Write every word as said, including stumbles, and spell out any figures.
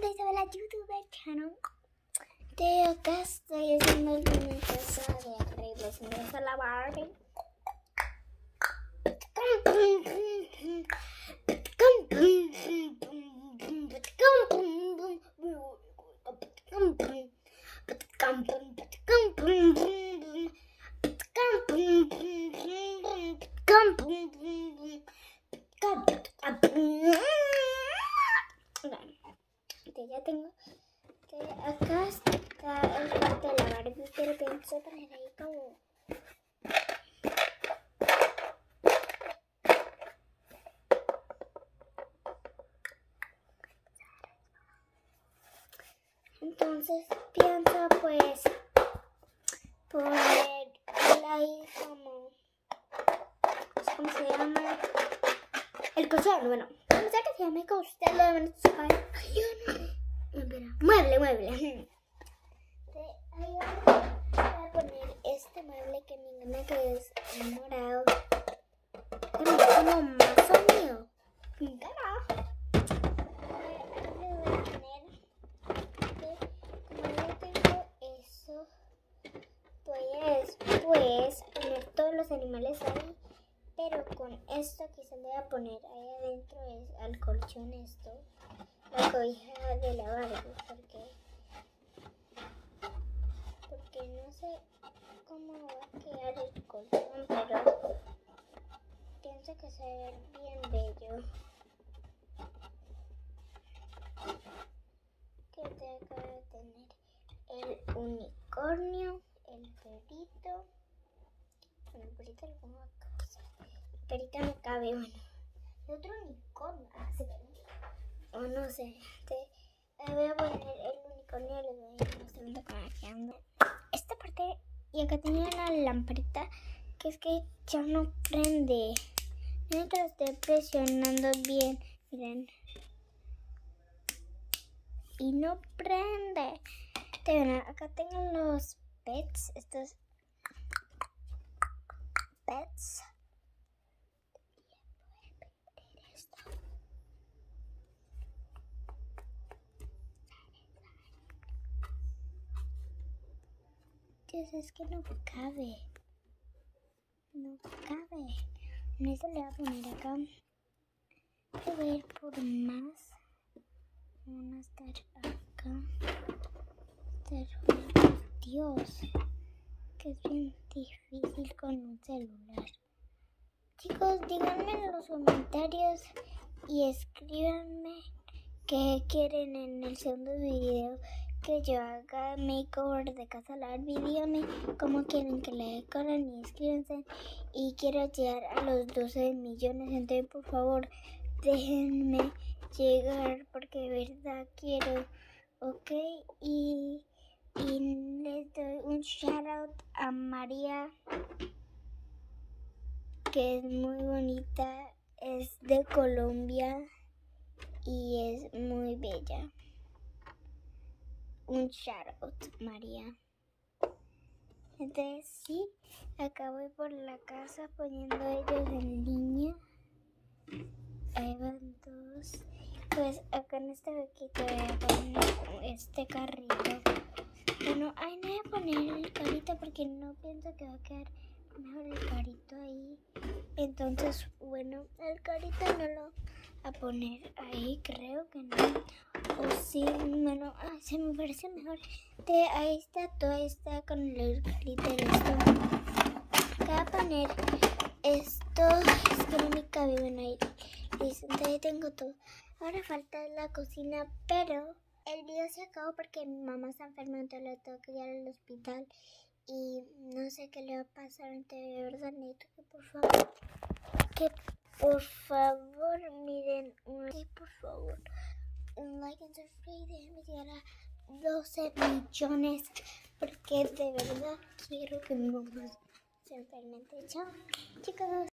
Hola Isabela, YouTube channel. De acá estoy haciendo una casa de arreglos. Me vas a lavar. Ya tengo que acá está el cuarto de la Barbie, pero pensé poner ahí como entonces pienso pues poner ahí como ¿cómo se llama? El colchón, bueno, no sé qué se llama, que usted lo deben saber. Ay, yo no sé. Espera, mueble, mueble. Ahí voy a poner este mueble que me encanta, que es morado. Pero es como más sonido. Me encanta. Le voy a poner que como yo tengo eso, pues, pues poner todos los animales ahí. Pero con esto quizás le voy a poner ahí adentro es al colchón esto. La cobija de la Barbie, porque, porque no sé cómo va a quedar el colchón, pero pienso que se ve bien bello. Que te acabo de tener el unicornio, el perrito. Bueno, el perrito lo pongo acá. El perrito no cabe, bueno. El otro unicornio, ah, se ve. O no sé, te, te voy a poner el unicornio, le voy a ir mostrando cómo quedando. Esta parte, y acá tenía una lamparita que es que ya no prende. Mientras estoy presionando bien, miren. Y no prende. Bueno, acá tengo los pets, estos pets. Dios, es que no cabe. No cabe. En eso le voy a poner acá. Voy a ir por más. Van a estar acá. Pero, Dios, que es bien difícil con un celular. Chicos, díganme en los comentarios y escríbanme qué quieren en el segundo video que yo haga makeover de casa Barbie. Díganme cómo quieren que la decoren y escríbanse. Y quiero llegar a los doce millones, entonces por favor déjenme llegar porque de verdad quiero, ok. Y, y les doy un shout out a María, que es muy bonita, es de Colombia y es muy bella. Un shout out, María. Entonces sí, acá voy por la casa poniendo ellos en línea. Ahí van todos. Pues acá en esta boquita voy a poner este carrito. Bueno, ahí no voy a poner el carrito porque no pienso que va a quedar mejor el carrito ahí. Entonces, bueno, el carrito no lo voy a poner ahí, creo que no. O sí, bueno, ah, se me parece mejor. De, ahí está, todo está con el glitter esto. Acá voy a poner esto, es que no me cabe, bueno, ahí. Listo, entonces tengo todo. Ahora falta la cocina, pero el video se acabó porque mi mamá está enferma, entonces la tengo que llevar al hospital. Y no sé qué le va a pasar, entonces de verdad necesito que por favor, que por favor miren, un like, por favor, un like en subscribe y déjenme llegar a doce millones, porque de verdad quiero que mi mamá se enferme. Chao, chicos.